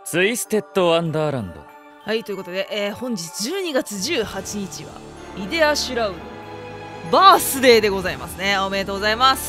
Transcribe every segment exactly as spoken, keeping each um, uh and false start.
ツイステッドワンダーランド。 はい、ということで、えー、本日じゅうにがつじゅうはちにちはイデア・シュラウドバースデーでございますね。おめでとうございます。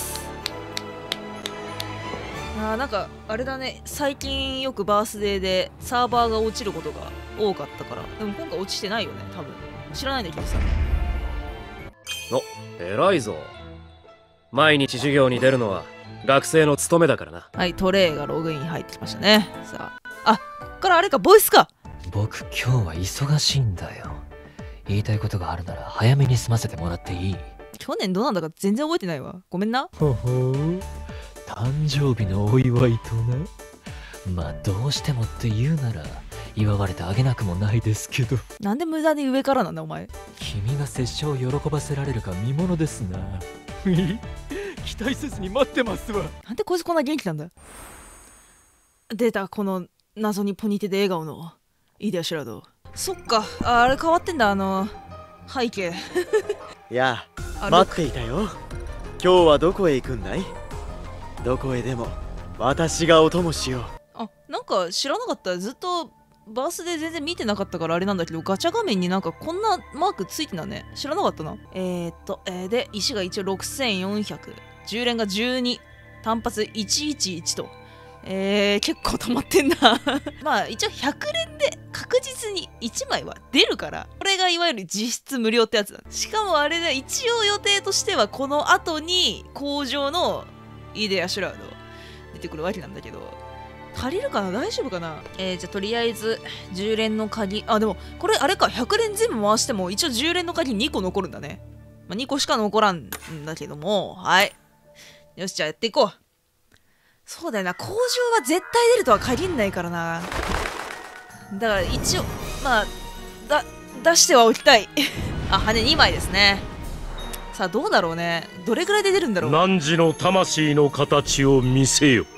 あー、なんかあれだね、最近よくバースデーでサーバーが落ちることが多かったから。でも今回落ちてないよね、多分。知らないんだけどさ。 お、偉いぞ。毎日授業に出るのは学生の務めだからな。 はい、トレイがログイン入ってきましたね。さあ、あ、こっからあれか、ボイスか。 僕今日は忙しいんだよ。言いたいことがあるなら早めに済ませてもらっていい？ 去年どうなんだか全然覚えてないわ。ごめんな。 ほほー、誕生日のお祝いとな。まあどうしてもって言うなら祝われてあげなくもないですけど。 なんで無駄に上からなんだお前。 君が拙者を喜ばせられるか見ものですな。期待せずに待ってますわ。 なんでこいつこんな元気なんだ。出た、この謎にポニテで笑顔のイデア・シュラウド。そっか、あれ変わってんだ、あの背景。 いや、待っていたよ。今日はどこへ行くんだい？どこへでも私がお供しよう。 あ、なんか知らなかった。ずっとバースで全然見てなかったからあれなんだけど、ガチャ画面になんかこんなマークついてたね。知らなかったな。えー、っと、えー、で石が一応ろくせんよんひゃく、じゅう連がじゅうに、単発いちいちいちと、えー、結構溜まってんな。まあ一応ひゃく連で確実にいちまいは出るから、これがいわゆる実質無料ってやつだ。しかもあれで一応予定としてはこの後に工場のイデア・シュラウド出てくるわけなんだけど、足りるかな、大丈夫かな。えー、じゃあとりあえずじゅう連の鍵、あ、でもこれあれか、ひゃく連全部回しても一応じゅう連の鍵にこ残るんだね。まあ、にこしか残らんんだけども、はい。よし、じゃあやっていこう。そうだよな、工場は絶対出るとは限んないからな。だから一応まあだ出してはおきたい。あ、羽にまいですね。さあどうだろうね、どれぐらいで出るんだろう。 汝の魂の形を見せよ。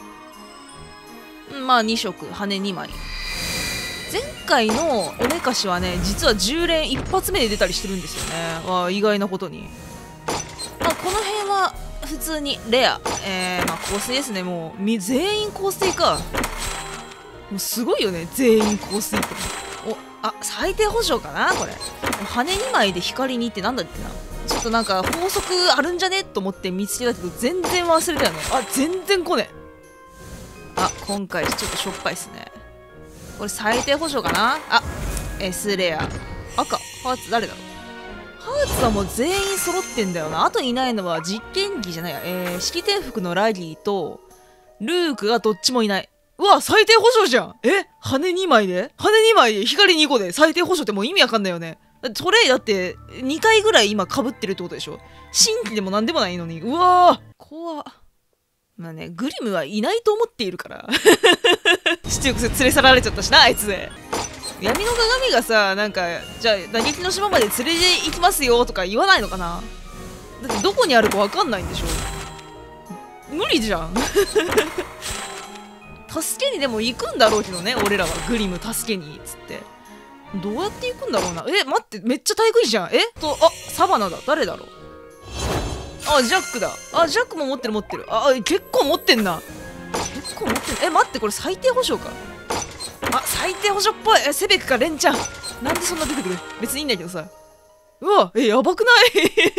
まあに色、羽にまい。前回のおめかしはね、実はじゅう連一発目で出たりしてるんですよね。あ、意外なことに。まあこの辺は普通にレア、えー、まあ香水ですね。もう全員香水か。もうすごいよね、全員香水って。お、あ、最低保証かなこれ。羽にまいで光にってなんだっけな。ちょっとなんか法則あるんじゃねと思って見つけたけど全然忘れたよね。あ、全然来ねえ。あ、今回ちょっとしょっぱいっすね。これ最低保証かな。あ、S レア赤、ハーツ誰だろう。ハーツはもう全員揃ってんだよな。あといないのは実験機じゃないや、えー、式典服のラギーとルークがどっちもいない。うわ、最低保証じゃん。え、羽にまいで羽にまいで光にこで最低保証ってもう意味わかんないよね。トレイだってにかいぐらい今被ってるってことでしょ。新規でもなんでもないのに。うわー怖っ。まあね、グリムはいないと思っているから。七翼連れ去られちゃったしな、あいつで。闇の鏡がさ、なんか、じゃあ嘆きの島まで連れて行きますよとか言わないのかな。だってどこにあるかわかんないんでしょ。無理じゃん。助けにでも行くんだろうけどね、俺らは。グリム助けにっつって。どうやって行くんだろうな。え、待って、めっちゃ体育いいじゃん。えと、あ、サバナだ。誰だろう。あ、ジャックだ。あ、ジャックも持ってる持ってる。あ、結構持ってんな。結構持ってる。え、待って、これ最低保証か。あ、最低保証っぽい。え、セベクかレンちゃん。なんでそんな出てくる。別にいいんだけどさ。うわ、え、やばくない？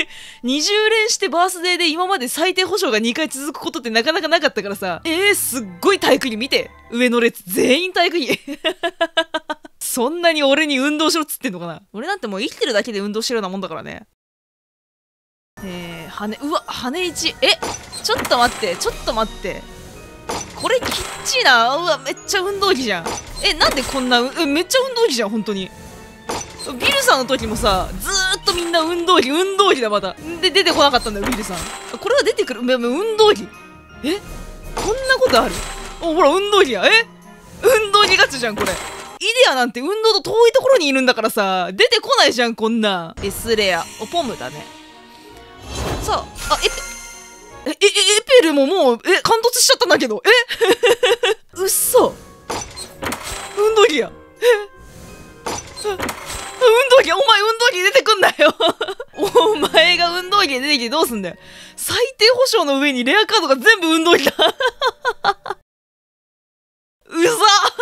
にじゅう連してバースデーで今まで最低保証がにかい続くことってなかなかなかったからさ。えー、すっごい体育着見て。上の列全員体育着。そんなに俺に運動しろっつってんのかな。俺なんてもう生きてるだけで運動してるようなもんだからね。えー、羽、うわ、羽いち。え、ちょっと待って、ちょっと待って。これきっちいな。うわ、めっちゃ運動着じゃん。え、なんでこんな、うめっちゃ運動着じゃん、本当に。ビルさんの時もさ、ずーっとみんな運動着、運動着だ、また。で、出てこなかったんだよ、ビルさん。これは出てくる。運動着。え、こんなことある？お、ほら、運動着や。え、運動着ガチじゃん、これ。イデアなんて運動と遠いところにいるんだからさ、出てこないじゃん、こんな。S レア。お、ポムだね。さあ、あ、エペ、え、え、エペルももう、え、貫突しちゃったんだけど、えうっそ。運動着や。え運動着、お前運動着出てくんなよ。お前が運動着で出てきてどうすんだよ。最低保証の上にレアカードが全部運動着だ。うざ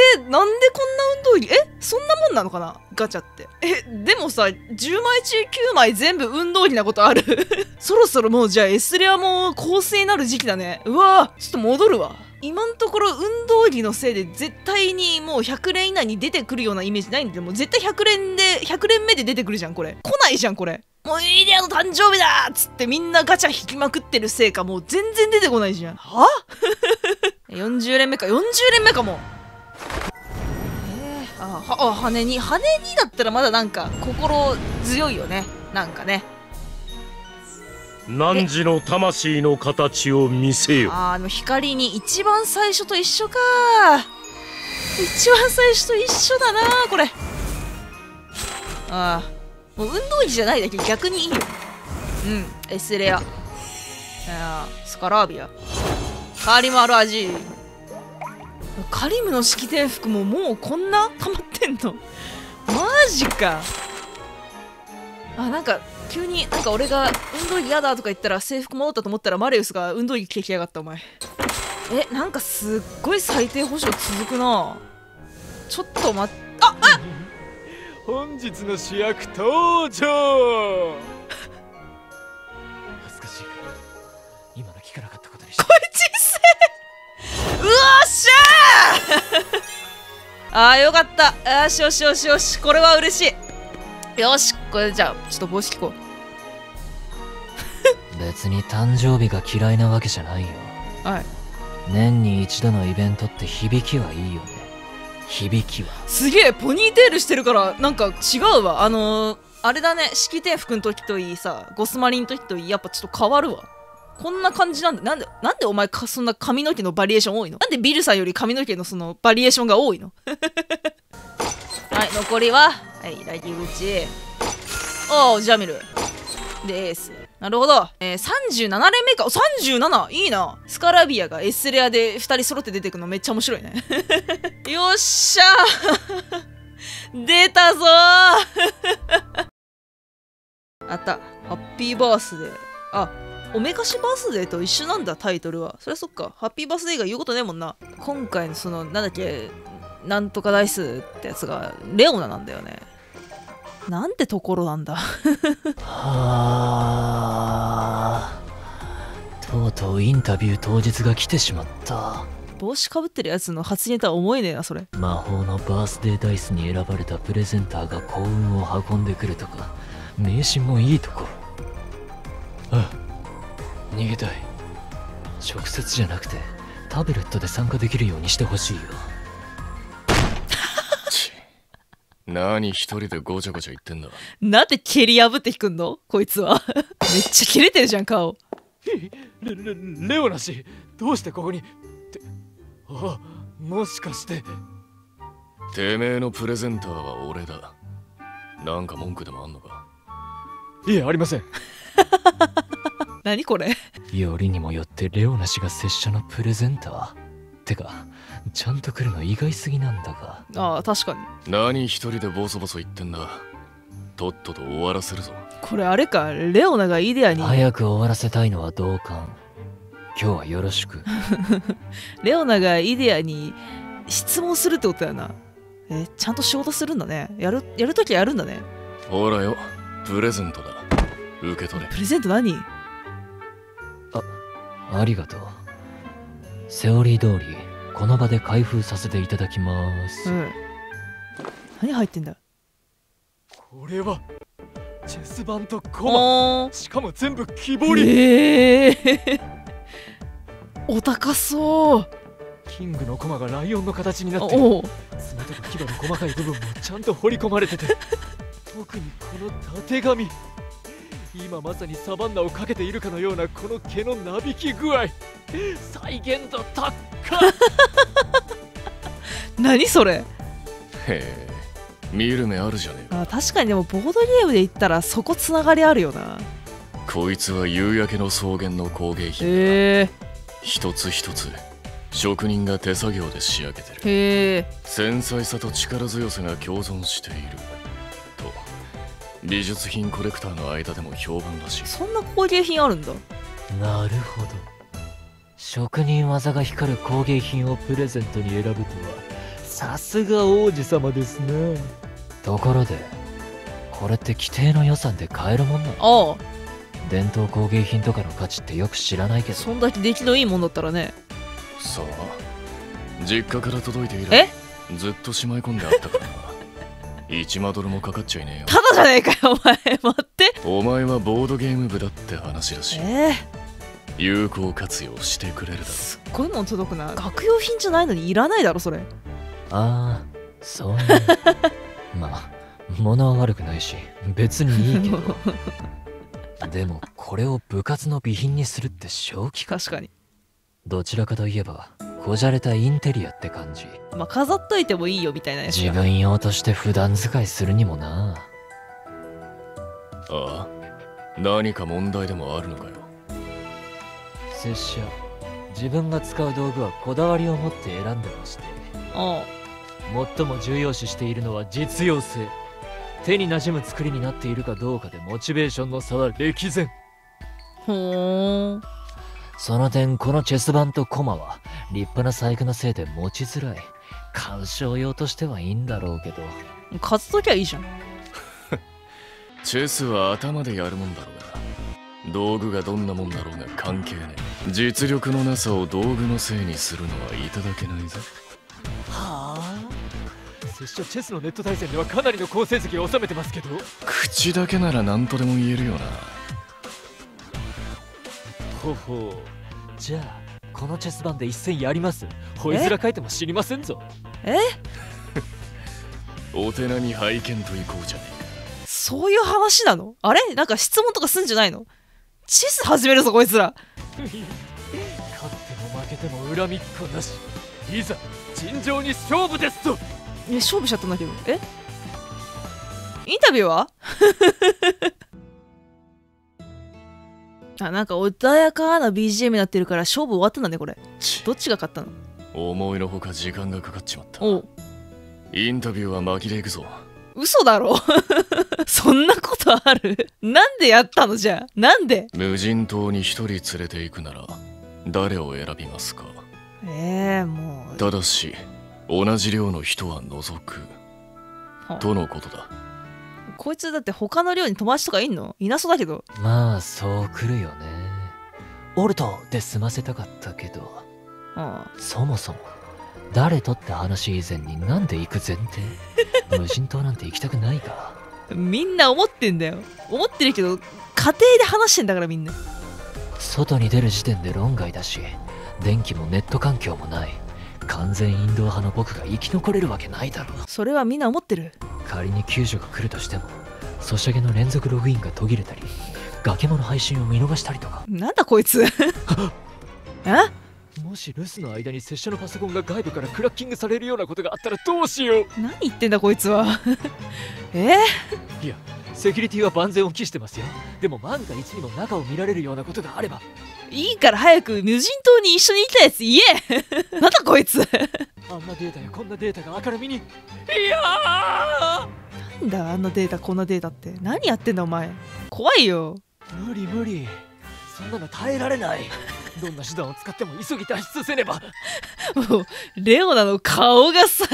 なんでこんな運動着、えそんなもんなのかなガチャって。えでもさじゅうまい中きゅうまい全部運動着なことあるそろそろもうじゃあ S レアも構成になる時期だね。うわーちょっと戻るわ。今んところ運動着のせいで絶対にもうひゃく連以内に出てくるようなイメージないんで、もう絶対ひゃく連でひゃく連目で出てくるじゃんこれ。来ないじゃんこれ。もうイデアの誕生日だっつってみんなガチャ引きまくってるせいかもう全然出てこないじゃん。はよんじゅう連目かよんじゅう連目かも。えー、あはあ羽に羽にだったらまだなんか心強いよねなんかね。 汝の魂の形を見せよ。 あーでも光に一番最初と一緒か。一番最初と一緒だなこれ。ああもう運動着じゃないだけ逆にいいよ。うん S レア、あスカラービアカリムある味。カリムの式典服ももうこんな溜まってんのマジか。あなんか急になんか俺が運動着嫌だとか言ったら制服戻ったと思ったらマレウスが運動着着てきやがったお前。えなんかすっごい最低保障続くな。ちょっと待ってああ本日の主役登場恥ずかしいから今の聞かなかったことにして。 これ小さいうわっしゃーあーよかった。よしよしよしよしこれは嬉しい。よしこれじゃあちょっと帽子聞こう別に誕生日が嫌いなわけじゃないよ。 はい年に一度のイベントって響きはいいよね。響きはすげえポニーテールしてるからなんか違うわ。あのー、あれだね式典服の時といいさゴスマリンの時といいやっぱちょっと変わるわ。こんな感じなんでなんでなんでお前かそんな髪の毛のバリエーション多いの。なんでビルさんより髪の毛のそのバリエーションが多いのはい残りははいラギ口おおジャミルでエース。なるほど、えー、さんじゅうなな連目か。さんじゅうなないいな。スカラビアが S レアでふたり揃って出てくるのめっちゃ面白いねよっしゃー出たぞーあったハッピーバースデー。あおめかしバースデーと一緒なんだタイトルは。そりゃそっかハッピーバースデーが言うことねえもんな。今回のそのなんだっけなんとかダイスってやつがレオナなんだよね。なんてところなんだはあとうとうインタビュー当日が来てしまった。 帽子かぶってるやつの発言とは思えねえなそれ。 魔法のバースデーダイスに選ばれたプレゼンターが幸運を運んでくるとか迷信もいいとこ。ああ逃げたい。直接じゃなくてタブレットで参加できるようにしてほしいよ。 何一人でごちゃごちゃ言ってんだ。 なんで蹴り破って引くんのこいつはめっちゃ切れてるじゃん顔。 レ, レ, レオナ氏どうしてここにって。あもしかしててめえのプレゼンターは俺だ。なんか文句でもあんのか。 いえありません何これよりにもよってレオナ氏が拙者のプレゼンターてかちゃんと来るの意外すぎなんだが。 ああ確かに。 何一人でボソボソ言ってんだ。とっとと終わらせるぞ。 これあれかレオナがイデアに早く終わらせたいのは同感。今日はよろしくレオナがイデアに質問するってことだな。えちゃんと仕事するんだね。やるやるときはやるんだね。 ほらよプレゼントだ。受け取れ。 プレゼント何。 あありがとう。セオリー通りこの場で開封させていただきます。 うん何入ってんだ。 これはチェス盤とコマ、しかも全部木彫り。 えー、お高そう。 キングのコマがライオンの形になってる。 お爪とか牙の細かい部分もちゃんと彫り込まれてて特にこのたてがみ、今まさにサバンナをかけているかのようなこの毛のなびき具合、再現度高っ何それ。 へえ見る目あるじゃねえか。 あ確かにでもボードゲームで言ったらそこつながりあるよな。 こいつは夕焼けの草原の工芸品だ。 へえ一つ一つ職人が手作業で仕上げてる。 へえ繊細さと力強さが共存していると美術品コレクターの間でも評判らしい。 そんな工芸品あるんだ。 なるほど、職人技が光る工芸品をプレゼントに選ぶとはさすが王子様ですね。ところでこれって規定の予算で買えるもんなの？ ああ、 伝統工芸品とかの価値ってよく知らないけど。 そんだけ出来のいいもんだったらね。 さあ、実家から届いて以え来ずっとしまい込んであったからな。いちマドルもかかっちゃいねえよ。 ただじゃねえかよお前。待って、 お前はボードゲーム部だって話だし、 え有効活用してくれるだー、 ろ。 すっごいもん届くな。学用品じゃないのにいらないだろそれ。 ああ、そうね。まあ物は悪くないし別にいいけどでもこれを部活の備品にするって正気か？ 確かに。 どちらかといえばこじゃれたインテリアって感じ。 まあ飾っといてもいいよみたいなやつだ。 自分用として普段使いするにもな。 ああ、何か問題でもあるのかよ。 拙者自分が使う道具はこだわりを持って選んでまして、 あ最も重要視しているのは実用性。手に馴染む作りになっているかどうかでモチベーションの差は歴然。 あ、ほーん。 その点このチェス盤とコマは立派な細工のせいで持ちづらい。鑑賞用としてはいいんだろうけど。 勝つときはいいじゃん。 チェスは頭でやるもんだろうが、道具がどんなもんだろうが関係ねえ。実力のなさを道具のせいにするのはいただけないぜ。 はあ、拙者チェスのネット対戦ではかなりの好成績を収めてますけど。 口だけなら何とでも言えるよな。 ほほう、じゃあこのチェス盤で一戦やります。ほいづら書いても知りませんぞ。 えお手並み拝見といこうじゃねえか。 そういう話なの？あれなんか質問とかすんじゃないの？チェス始めるぞこいつら。 勝っても負けても恨みっこなし。いざ尋常に勝負ですと。 え、勝負しちゃったんだけど。えインタビューはあ、なんか穏やかな ビージーエム になってるから勝負終わったんだねこれ。どっちが勝ったの？ 思いのほか時間がかかっちまった。 おう、 インタビューは巻きでいくぞ。 嘘だろそんなことある？なんでやったのじゃあ。なんで？ 無人島に一人連れて行くなら誰を選びますか？ えー、もうただし同じ量の人は除くとのことだ。 こいつだって他の寮に友達とかいんの？いなそうだけど。 まあそう来るよね。オルトで済ませたかったけど、 あそもそも誰とって話以前になんで行く前提無人島なんて行きたくないか。 あ、みんな思ってんだよ。思ってるけど家庭で話してんだからみんな。 外に出る時点で論外だし、電気もネット環境もない。完全インドア派の僕が生き残れるわけないだろう。 それはみんな思ってる。 仮に救助が来るとしてもソシャゲの連続ログインが途切れたり崖間の配信を見逃したりとか。 なんだこいつえもし留守の間に拙者のパソコンが外部からクラッキングされるようなことがあったらどうしよう。 何言ってんだこいつはえいや、セキュリティは万全を期してますよ。でも万が一にも中を見られるようなことがあれば。 いいから早く無人島に一緒にいたやつ言えなんだこいつあんなデータやこんなデータが明るみに。いやー、 なんだあんなデータこんなデータって何やってんだお前。怖いよ。 無理無理、そんなの耐えられない。どんな手段を使っても急ぎ脱出せねば。 もうレオナの顔がさ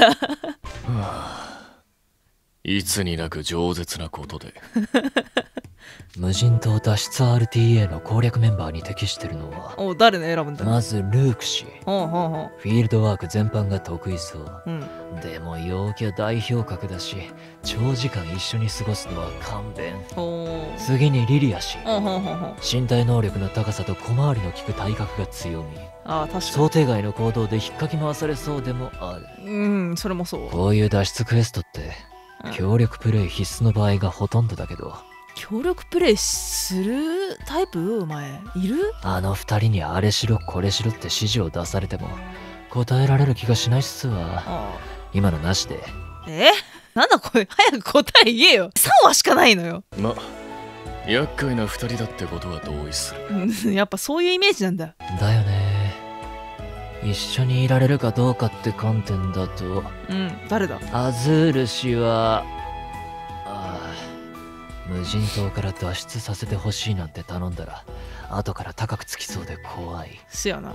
いつになく饒舌なことで無人島脱出 アールティーエー の攻略メンバーに適してるのは、 お誰の選ぶんだ。 まずルーク氏。 ほうほうほフィールドワーク全般が得意そう。 う。うん。 でも陽キャ代表格だし、長時間一緒に過ごすのは勘弁。 ほう。 次にリリア氏。 ほうほうほうほう。 身体能力の高さと小回りの利く体格が強み。 ああ確か想定外の行動で引っかき回されそうでもある。 に。うんそれもそう。 こういう脱出クエストってうん協力プレイ必須の場合がほとんどだけど、 協力プレイするタイプお前いる？ あの二人にあれしろこれしろって指示を出されても答えられる気がしないっすわ。 ああ。 今のなしで。 えなんだこれ早く答え言えよ。さんわしかないのよ。 ま、厄介な二人だってことは同意する。 うんやっぱそういうイメージなんだ。 だよね。一緒にいられるかどうかって観点だと、 うん誰だ？ アズール氏はああ無人島から脱出させてほしいなんて頼んだら後から高くつきそうで怖い。 せやな。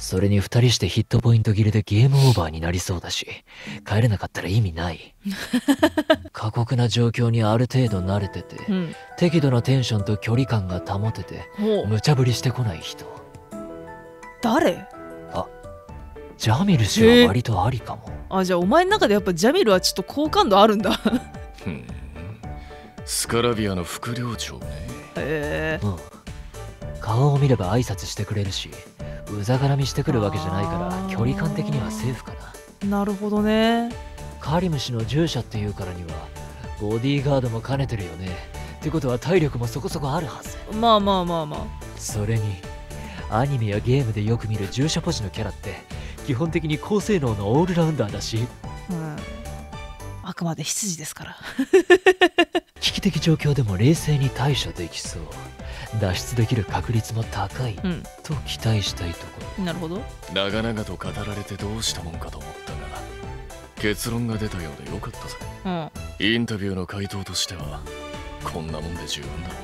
それに二人してヒットポイント切れでゲームオーバーになりそうだし、帰れなかったら意味ない。過酷な状況にある程度慣れてて、 うん、 適度なテンションと距離感が保てて、無茶ぶりしてこない人。 誰？ あ、ジャミル氏は割とありかも。 あ、じゃあお前の中でやっぱジャミルはちょっと好感度あるんだ。 ふん、スカラビアの副寮長ね。 へえ。 うん。顔を見れば挨拶してくれるし、うざがらみしてくるわけじゃないから距離感的にはセーフかな。 なるほどね。 カリム氏の従者っていうからにはボディーガードも兼ねてるよね。ってことは体力もそこそこあるはず。 まあまあまあまあ。 それにアニメやゲームでよく見る従者ポジのキャラって基本的に高性能のオールラウンダーだし、 うん、あくまで執事ですから。 危機的状況でも冷静に対処できそう。脱出できる確率も高い、うん、と期待したいところ。 なるほど。 長々と語られてどうしたもんかと思ったが、結論が出たようでよかったぜ。うん、インタビューの回答としてはこんなもんで十分だ。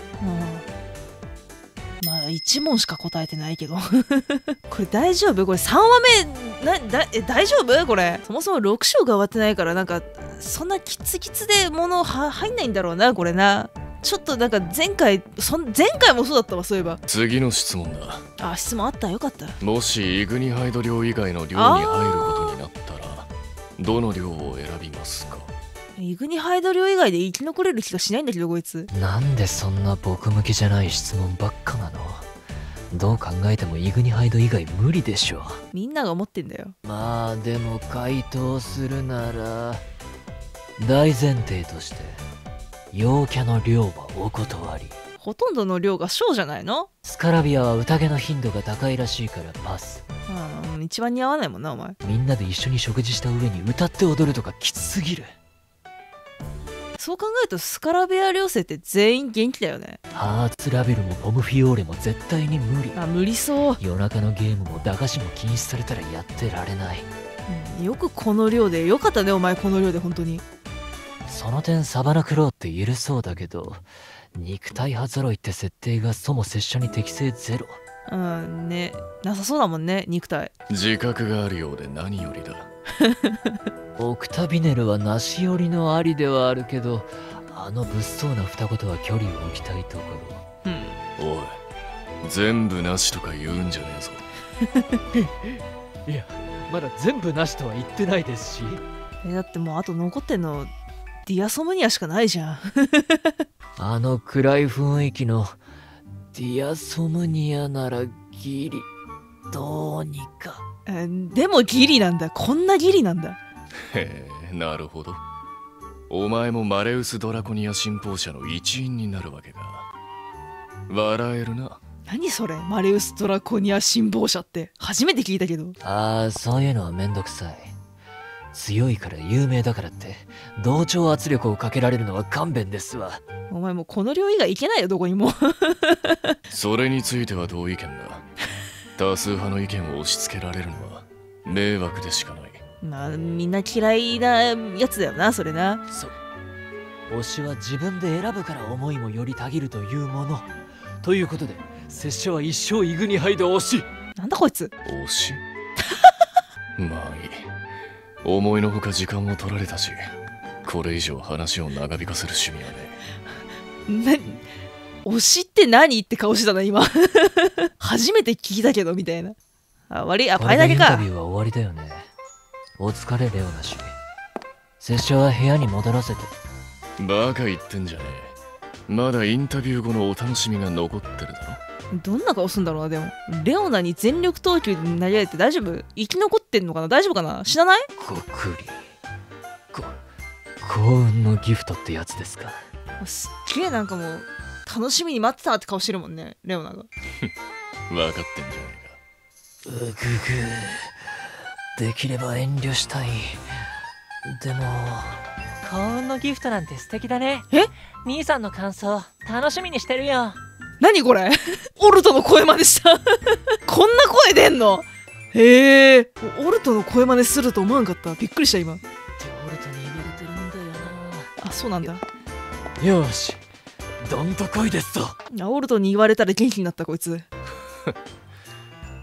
うん、まあいち問しか答えてないけど。これ大丈夫？これさんわめなだえ大丈夫？これそもそもろく章が終わってないから、なんかそんなキツキツで物は入んないんだろうな、これな。ちょっとなんか前回そん前回もそうだったわ、そういえば。 次の質問だ。 あ、質問あった、よかった。 もしイグニハイド寮以外の寮に入ることになったらどの寮を選びますか？ イグニハイド寮以外で生き残れる気がしないんだけど、こいつ。 なんでそんな僕向きじゃない質問ばっかなの？どう考えてもイグニハイド以外無理でしょ。 みんなが思ってんだよ。 まあでも回答するなら大前提として陽キャの寮はお断り。 ほとんどの寮がショーじゃないの？ スカラビアは宴の頻度が高いらしいからパス。 うん、一番似合わないもんな、お前。 みんなで一緒に食事した上に歌って踊るとかきつすぎる。 そう考えるとスカラビア寮生って全員元気だよね。 ハーツラベルもポムフィオーレも絶対に無理。 あ、無理そう。 夜中のゲームも駄菓子も禁止されたらやってられない、 うん、よくこの寮で、よかったねお前、この寮で本当に。 その点サバナクローって言えるそうだけど、肉体派揃いって設定がそも拙者に適性ゼロ。 うんね、なさそうだもんね、肉体。 自覚があるようで何よりだ。 オクタビネルはなし寄りのありではあるけど、あの物騒な双子とは距離を置きたいところ。 うん、おい、全部なしとか言うんじゃねえぞ。いや、まだ全部なしとは言ってないですし。 え、だってもうあと残ってんのディアソムニアしかないじゃん。 あの暗い雰囲気のディアソムニアならギリどうにか。 え、でもギリなんだ。こんなギリなんだ。 へえ、なるほど。お前もマレウス・ドラコニア信奉者の一員になるわけか。笑えるな。 何それ、マレウス・ドラコニア信奉者って初めて聞いたけど。 ああ、そういうのはめんどくさい。強いから有名だからって同調圧力をかけられるのは勘弁ですわ。 お前もうこの寮以外行けないよ、どこにも。 それについては同意見だ。多数派の意見を押し付けられるのは迷惑でしかない。 まあみんな嫌いなやつだよな、それな。 そう、推しは自分で選ぶから思いもよりたぎるというもの。ということで拙者は一生イグニハイド推し。なんだこいつ。 推し。まあいい。思いのほか時間を取られたし、これ以上話を長引かせる趣味はね。 な、推しって何って顔してたな今。初めて聞いたけどみたいな。あ、終わり。あ、パイだけか。 インタビューは終わりだよね。お疲れレオナ氏。拙者は部屋に戻らせて。 バカ言ってんじゃねえ。まだインタビュー後のお楽しみが残ってるだろ。 どんな顔すんだろうな。でもレオナに全力投球で投げられて大丈夫？生き残ってんのかな？大丈夫かな？知らない？ ごくりこ幸運のギフトってやつですか。 すっげえなんかもう楽しみに待ってたって顔してるもんね、レオナが。 分かってんじゃねえか。うぐぐできれば遠慮したい。でも幸運のギフトなんて素敵だね。 え？ 兄さんの感想楽しみにしてるよ。 何これ？オルトの声真似した。こんな声出んの？へえ、オルトの声真似すると思わんかった。びっくりした今。 オルトに言われてるんだよな。あ、そうなんだ。 よし、どんと来いですと。 オルトに言われたら元気になったこいつ。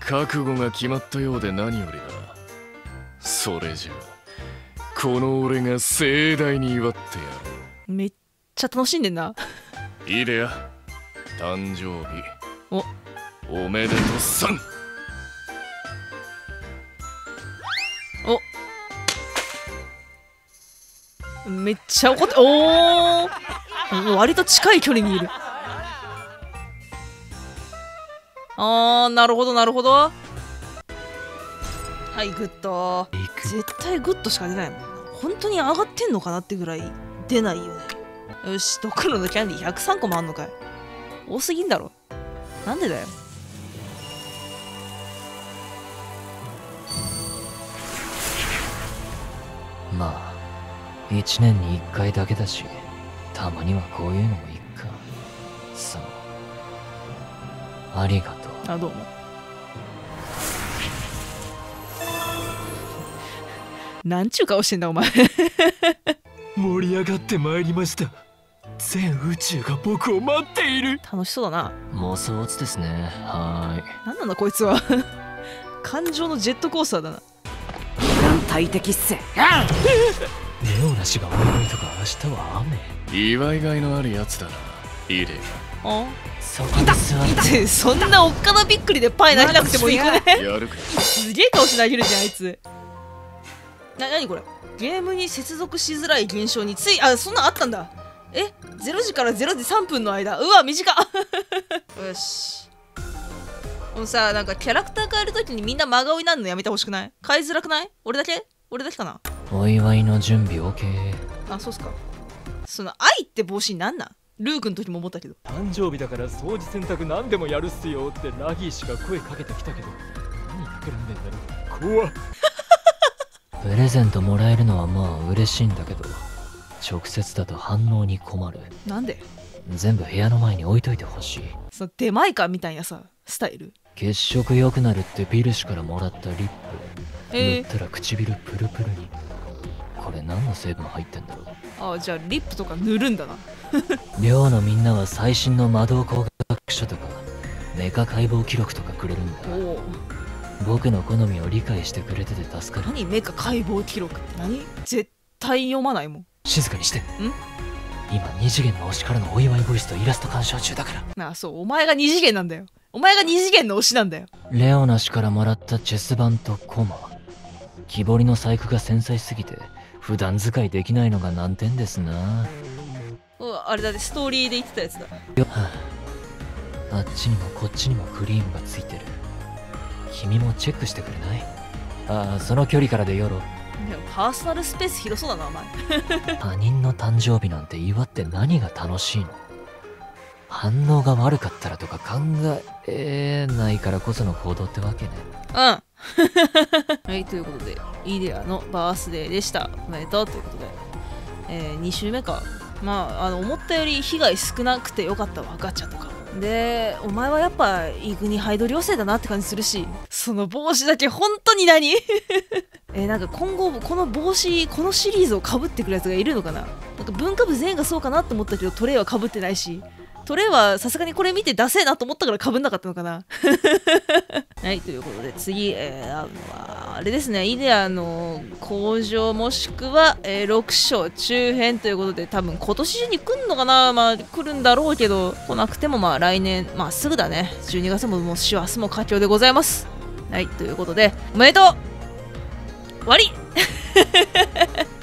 覚悟が決まったようで何よりだ。それじゃこの俺が盛大に祝ってやろめっちゃ楽しんでんな。 う。イデア誕生日おおめでとうさん。 おめっちゃ怒って、おお割と近い距離にいる。あー、なるほどなるほど。はい、グッド。絶対グッドしか出ないもんな。本当に上がってんのかなってぐらい出ないよね。よし、ドクロのキャンディーひゃくさんこもあんのかい。多すぎんだろ。なんでだよ。 まあ一年に一回だけだし、たまにはこういうのもいっか。そう、ありがとう。 あ、どうも。なんちゅう顔してんだお前。 盛り上がってまいりました。全宇宙が僕を待っている。 楽しそうだな。 妄想オツですね。はーい。 なんなんだこいつは。感情のジェットコースターだな。 大敵っす。 レオナ氏がお祝いとか明日は雨。 祝いがいのあるやつだな。イデあそこに座ってそんなおっかなびっくりでパイ投げなくてもいいくね。 ア。やるか。 すげえ顔して投げるじゃんあいつ。な、なにこれ。ゲームに接続しづらい現象につい、あ、そんなんあったんだ。え、ゼロじからゼロじさんぷんの間。うわ、短っ。よし。このさ、なんかキャラクター変えるときにみんな真顔になるのやめてほしくない？変えづらくない？俺だけ？俺だけかな？ お祝いの準備 OK。 あ、そうっすか。その愛って帽子なんなん？ルークの時も思ったけど。 誕生日だから掃除洗濯何でもやるっすよってラギー氏が声かけてきたけど、何企んでんだろう。怖っ。 プレゼントもらえるのはまあ嬉しいんだけど、直接だと反応に困る。 なんで？ 全部部屋の前に置いといてほしい。 その出前かみたいなさ、スタイル。 血色良くなるってビル氏からもらったリップ、 えー、 塗ったら唇プルプルに。これ何の成分入ってんだろう。 ああ、じゃあリップとか塗るんだな。 寮のみんなは最新の魔導工学書とかメカ解剖記録とかくれるんだ。 おお。 僕の好みを理解してくれてて助かる。 何メカ解剖記録って何？絶対読まないもん。 静かにして。 ん？ 今二次元の推しからのお祝いボイスとイラスト鑑賞中だから。 なあ、そう、お前が二次元なんだよ。お前が二次元の推しなんだよ。 レオナ氏からもらったチェス盤とコマ。木彫りの細工が繊細すぎて普段使いできないのが難点ですな。 うわ、あれだね、ストーリーで言ってたやつだ。 はあ、あっちにもこっちにもクリームがついてる。君もチェックしてくれない？ああ、その距離からでよろ。 でもパーソナルスペース広そうだなお前。 他人の誕生日なんて祝って何が楽しいの？反応が悪かったらとか考えないからこその行動ってわけね。 うん。はい、ということでイデアのバースデーでした。おめでとうということで、えー、に週目か。まあ、あの思ったより被害少なくてよかったわ。ガチャとかで、お前はやっぱイグニハイド寮生だなって感じするし、その帽子だけ本当に何えー、なんか今後この帽子、このシリーズをかぶってくるやつがいるのかな。なんか文化部全員がそうかなって思ったけど、トレイはかぶってないし、トレイはさすがにこれ見てダセえなと思ったからかぶんなかったのかな。はい、ということで次、えー、あのあれですね、イデアの工場もしくは、えー、ろく章中編ということで、多分今年中に来るのかな。まあ来るんだろうけど、来なくてもまあ来年、まあすぐだね。じゅうにがつももう師走も佳境でございます。はい、ということでおめでとう。終わり。